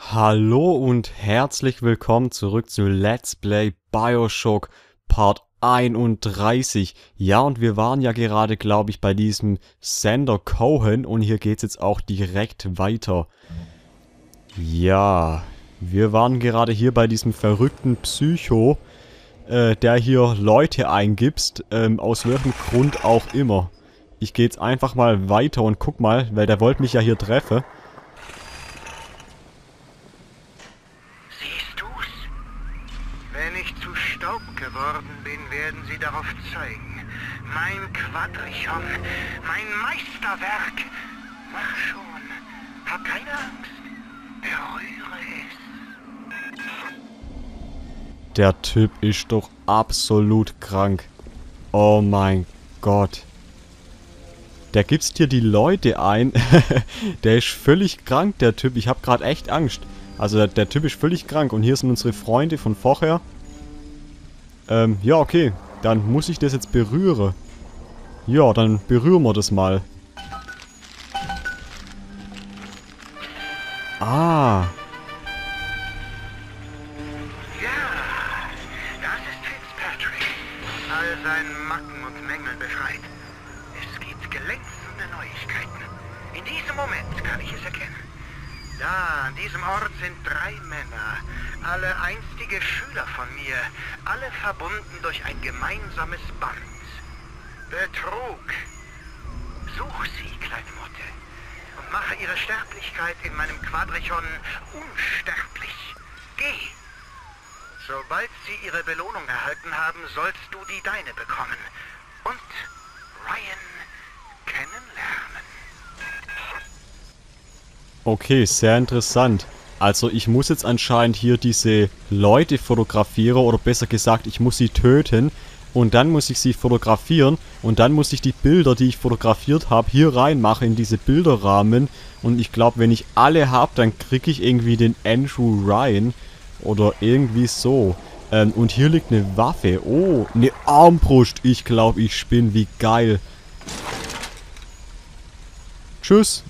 Hallo und herzlich willkommen zurück zu Let's Play BioShock Part 31. Ja, und wir waren ja gerade, glaube ich, bei diesem Sander Cohen und hier geht's jetzt auch direkt weiter. Ja, wir waren gerade hier bei diesem verrückten Psycho, der hier Leute eingibst, aus welchem Grund auch immer. Ich gehe jetzt einfach mal weiter und guck mal, weil der wollte mich ja hier treffen. Wenn ich zu Staub geworden bin, werden Sie darauf zeigen. Mein Quadrichon, mein Meisterwerk. Mach schon. Hab keine Angst. Berühre es. Der Typ ist doch absolut krank. Oh mein Gott. Der gibst hier die Leute ein. Der ist völlig krank, der Typ. Ich habe gerade echt Angst. Also der Typ ist völlig krank. Und hier sind unsere Freunde von vorher. Ja, okay. Dann muss ich das jetzt berühren. Ja, dann berühren wir das mal. Ah. Ja, das ist Fitzpatrick. All seinen Macken und Mängeln befreit. Es gibt glänzende Neuigkeiten. In diesem Moment kann ich es erkennen. Da, an diesem Ort sind 3 Männer. Alle einstige Schüler von mir. Alle verbunden durch ein gemeinsames Band. Betrug. Such sie, kleine Motte. Und mache ihre Sterblichkeit in meinem Quadrichon unsterblich. Geh. Sobald sie ihre Belohnung erhalten haben, sollst du die deine bekommen. Und Ryan kennenlernen. Okay, sehr interessant. Also ich muss jetzt anscheinend hier diese Leute fotografieren, oder besser gesagt, ich muss sie töten. Und dann muss ich sie fotografieren. Und dann muss ich die Bilder, die ich fotografiert habe, hier reinmachen in diese Bilderrahmen. Und ich glaube, wenn ich alle habe, dann kriege ich irgendwie den Andrew Ryan. Oder irgendwie so. Und hier liegt eine Waffe. Oh, eine Armbrust. Ich glaube, ich spinne. Wie geil. Tschüss.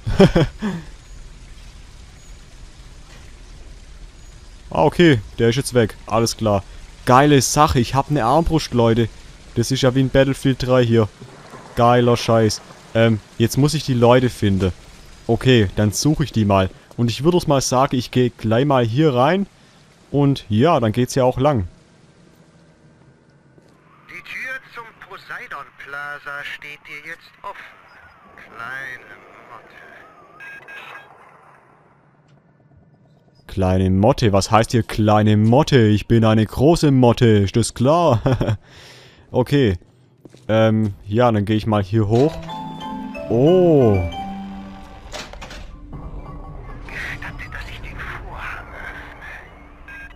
Ah, okay. Der ist jetzt weg. Alles klar. Geile Sache. Ich habe eine Armbrust, Leute. Das ist ja wie in Battlefield 3 hier. Geiler Scheiß. Jetzt muss ich die Leute finden. Okay, dann suche ich die mal. Und ich würde es mal sagen, ich gehe gleich mal hier rein. Und ja, dann geht's ja auch lang. Die Tür zum Poseidon Plaza steht dir jetzt offen. Kleine Motte. Kleine Motte? Was heißt hier kleine Motte? Ich bin eine große Motte. Ist das klar? Okay. Ja, dann gehe ich mal hier hoch. Oh. Gestatte, dass ich den Vorhang öffne.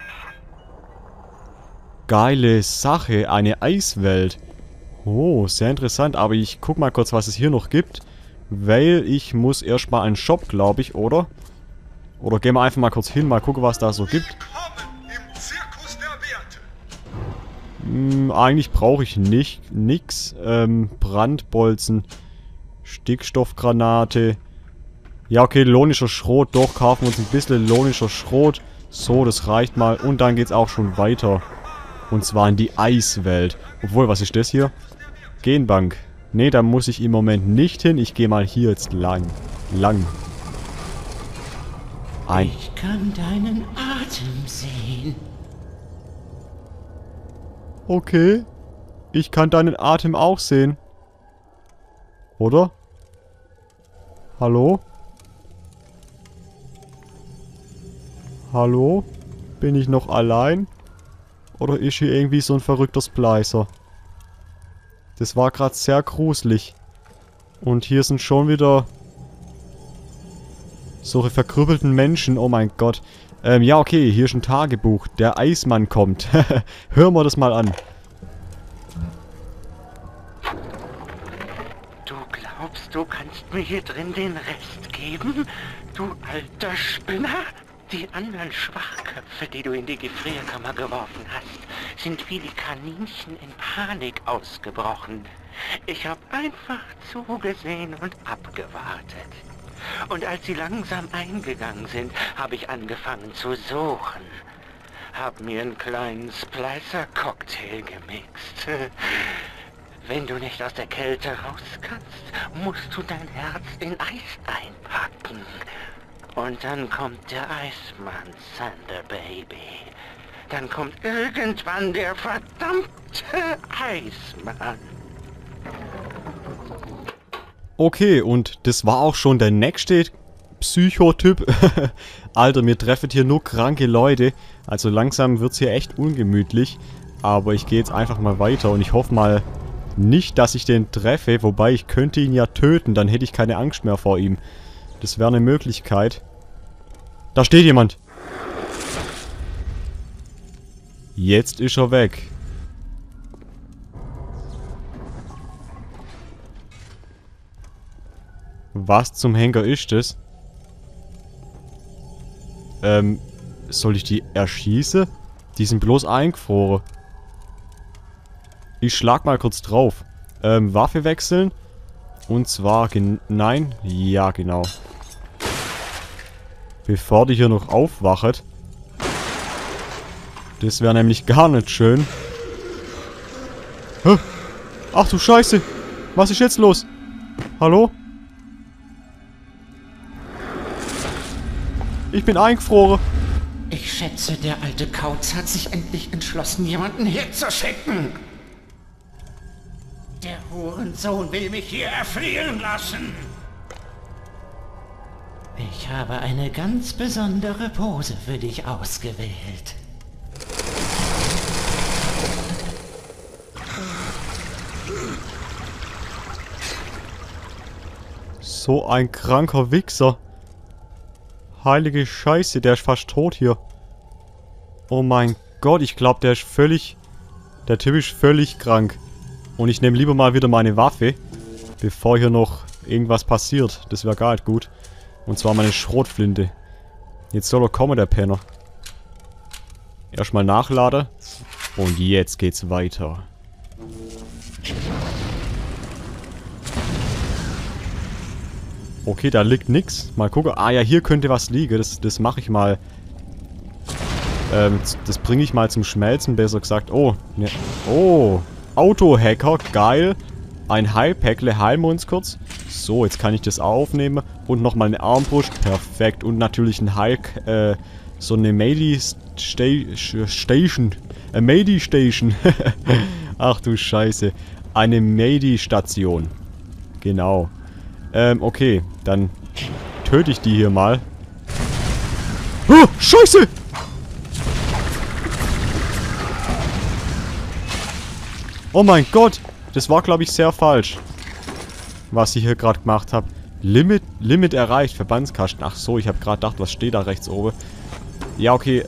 Geile Sache. Eine Eiswelt. Oh, sehr interessant. Aber ich guck mal kurz, was es hier noch gibt. Weil ich muss erstmal einen Shop, glaube ich, oder? Oder gehen wir einfach mal kurz hin, mal gucken, was da so gibt. Willkommen im Zirkus der Werte. Eigentlich brauche ich nix. Brandbolzen. Stickstoffgranate. Ja, okay, lohnischer Schrot. Doch, kaufen wir uns ein bisschen lohnischer Schrot. So, das reicht mal. Und dann geht's auch schon weiter. Und zwar in die Eiswelt. Obwohl, was ist das hier? Genbank. Nee, da muss ich im Moment nicht hin. Ich gehe mal hier jetzt lang. Ich kann deinen Atem sehen. Okay. Ich kann deinen Atem auch sehen. Oder? Hallo? Hallo? Bin ich noch allein? Oder ist hier irgendwie so ein verrückter Splicer? Das war gerade sehr gruselig. Und hier sind schon wieder solche verkrüppelten Menschen. Oh mein Gott. Ja, okay, hier ist ein Tagebuch. Der Eismann kommt. Hören wir das mal an. Du glaubst, du kannst mir hier drin den Rest geben? Du alter Spinner? Die anderen Schwachköpfe, die du in die Gefrierkammer geworfen hast, sind wie die Kaninchen in Panik ausgebrochen. Ich habe einfach zugesehen und abgewartet. Und als sie langsam eingegangen sind, habe ich angefangen zu suchen. Hab mir einen kleinen Splicer-Cocktail gemixt. Wenn du nicht aus der Kälte raus kannst, musst du dein Herz in Eis einpacken. Und dann kommt der Eismann, Thunder Baby. Dann kommt irgendwann der verdammte Eismann. Okay, und das war auch schon der nächste Psychotyp. Alter, mir treffen hier nur kranke Leute. Also langsam wird's hier echt ungemütlich. Aber ich gehe jetzt einfach mal weiter und ich hoffe mal nicht, dass ich den treffe. Wobei, ich könnte ihn ja töten, dann hätte ich keine Angst mehr vor ihm. Das wäre eine Möglichkeit. Da steht jemand. Jetzt ist er weg. Was zum Henker ist das? Soll ich die erschießen? Die sind bloß eingefroren. Ich schlag mal kurz drauf. Waffe wechseln. Und zwar, nein. Ja, genau. Bevor die hier noch aufwacht. Das wäre nämlich gar nicht schön. Hä? Ach du Scheiße. Was ist jetzt los? Hallo? Ich bin eingefroren. Ich schätze, der alte Kauz hat sich endlich entschlossen, jemanden herzuschicken. Der Hurensohn will mich hier erfrieren lassen. Ich habe eine ganz besondere Pose für dich ausgewählt. So ein kranker Wichser. Heilige Scheiße, der ist fast tot hier. Oh mein Gott, ich glaube, der ist völlig... Der Typ ist völlig krank. Und ich nehme lieber mal wieder meine Waffe, bevor hier noch irgendwas passiert. Das wäre gar nicht gut. Und zwar meine Schrotflinte. Jetzt soll er kommen, der Penner. Erstmal nachladen. Und jetzt geht's weiter. Okay, da liegt nix. Mal gucken. Ah ja, hier könnte was liegen. Das mache ich mal. Das bringe ich mal zum Schmelzen, besser gesagt. Oh, ne. Oh, Autohacker, geil. Ein Heilpäckle, heilen wir uns kurz. So, jetzt kann ich das aufnehmen. Und nochmal eine Armbrust, perfekt. Und natürlich ein Heil... so eine Station. Medi-Station. Ach du Scheiße. Eine Medi-Station. Genau. Okay, dann töte ich die hier mal. Oh, Scheiße! Oh mein Gott! Das war, glaube ich, sehr falsch. Was ich hier gerade gemacht habe. Limit erreicht, Verbandskasten. Ach so, ich habe gerade gedacht, was steht da rechts oben? Ja, okay,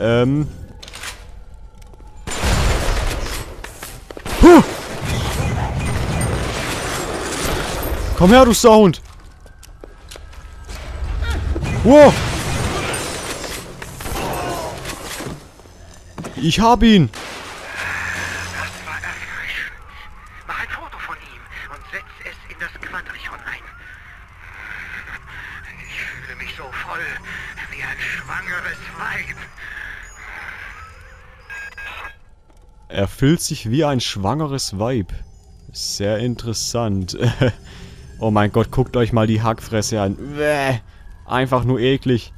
Huh! Komm her, du Sound! Wow! Ich hab ihn! Das war erfrischend. Mach ein Foto von ihm und setz es in das Quadrichon ein. Ich fühle mich so voll wie ein schwangeres Weib. Er fühlt sich wie ein schwangeres Weib. Sehr interessant. Oh mein Gott, guckt euch mal die Hackfresse an. Bäh. Einfach nur eklig.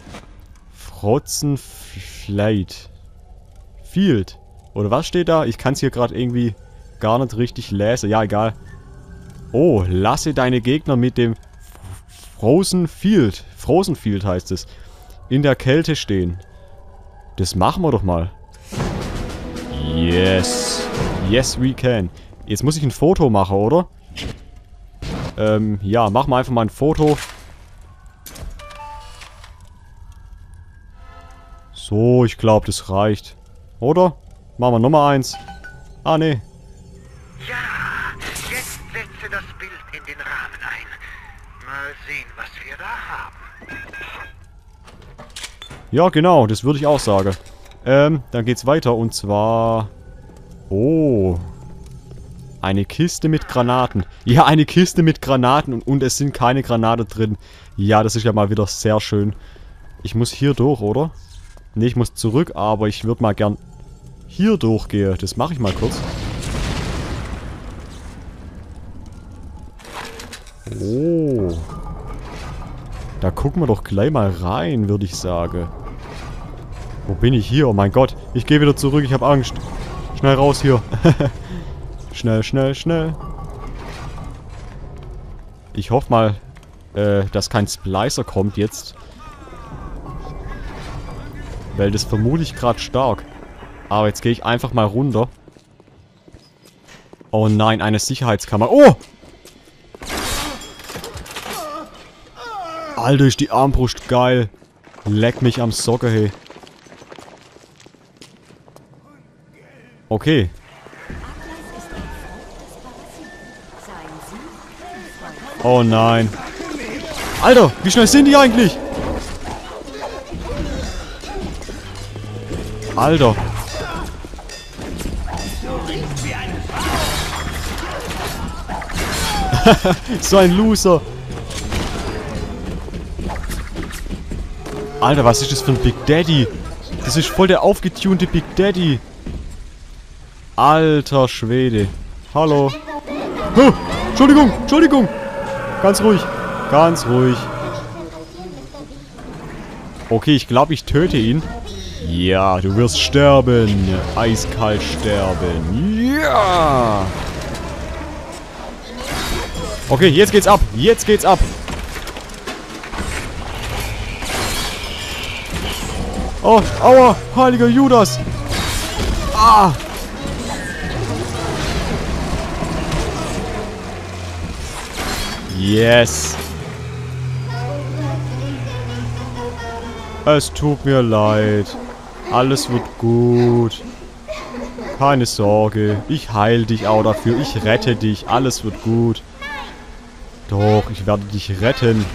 Frotzenfleit. Field. Oder was steht da? Ich kann es hier gerade irgendwie gar nicht richtig lesen. Ja, egal. Oh, lasse deine Gegner mit dem Frozen Field. Frozen Field heißt es. In der Kälte stehen. Das machen wir doch mal. Yes. Yes, we can. Jetzt muss ich ein Foto machen, oder? Ja, machen wir einfach mal ein Foto. So, ich glaube, das reicht. Oder? Machen wir Nummer 1. Ah, nee. Ja, jetzt setze das Bild in den Rahmen ein. Mal sehen, was wir da haben. Ja, genau, das würde ich auch sagen. Dann geht's weiter und zwar... Oh. Eine Kiste mit Granaten. Ja, eine Kiste mit Granaten und es sind keine Granaten drin. Ja, das ist ja mal wieder sehr schön. Ich muss hier durch, oder? Ne, ich muss zurück, aber ich würde mal gern hier durchgehen. Das mache ich mal kurz. Oh. Da gucken wir doch gleich mal rein, würde ich sagen. Wo bin ich hier? Oh mein Gott. Ich gehe wieder zurück. Ich habe Angst. Schnell raus hier. Schnell, schnell, schnell. Ich hoffe mal, dass kein Splicer kommt jetzt. Weil das vermute ich gerade stark. Aber jetzt gehe ich einfach mal runter. Oh nein, eine Sicherheitskammer. Oh! Alter, ist die Armbrust geil. Leck mich am Socker, hey. Okay. Oh nein. Alter, wie schnell sind die eigentlich? Alter. So ein Loser. Alter, was ist das für ein Big Daddy? Das ist voll der aufgetunte Big Daddy. Alter Schwede. Hallo. Oh, Entschuldigung, Entschuldigung. Ganz ruhig. Ganz ruhig. Okay, ich glaube, ich töte ihn. Ja, du wirst sterben. Eiskalt sterben. Ja. Okay, jetzt geht's ab. Jetzt geht's ab. Oh, aua, heiliger Judas. Ah. Yes. Es tut mir leid. Alles wird gut. Keine Sorge. Ich heile dich auch dafür. Ich rette dich. Alles wird gut. Doch, ich werde dich retten.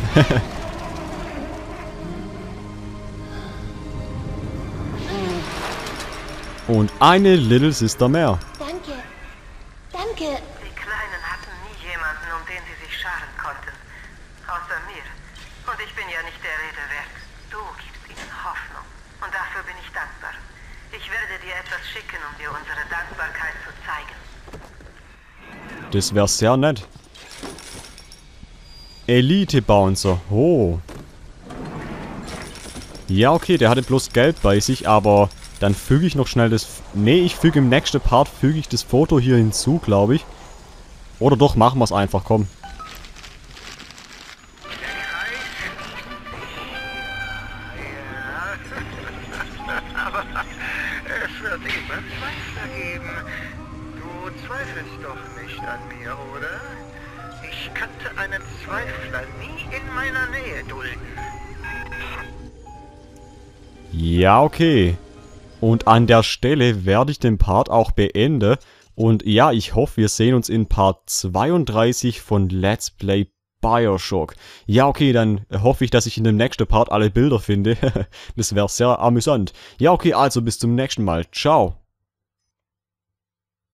Und eine Little Sister mehr. Danke. Danke. Die Kleinen hatten nie jemanden, um den sie sich scharen konnten. Außer mir. Und ich bin ja nicht der Rede wert. Du gibst ihnen Hoffnung. Und dafür bin ich dankbar. Ich werde dir etwas schicken, um dir unsere Dankbarkeit zu zeigen. Das wäre sehr nett. Elite Bouncer. Oh. Ja, okay, der hatte bloß Geld bei sich, aber dann füge ich noch schnell das... Nee, ich füge im nächsten Part füge ich das Foto hier hinzu, glaube ich. Oder doch, machen wir es einfach, komm. Aber es wird immer Zweifler geben. Du zweifelst doch nicht an mir, oder? Ich kannte einen Zweifler nie in meiner Nähe dulden. Ja, okay. Und an der Stelle werde ich den Part auch beenden. Und ja, ich hoffe, wir sehen uns in Part 32 von Let's Play Bioshock. Ja, okay, dann hoffe ich, dass ich in dem nächsten Part alle Bilder finde. Das wäre sehr amüsant. Ja, okay, also bis zum nächsten Mal. Ciao.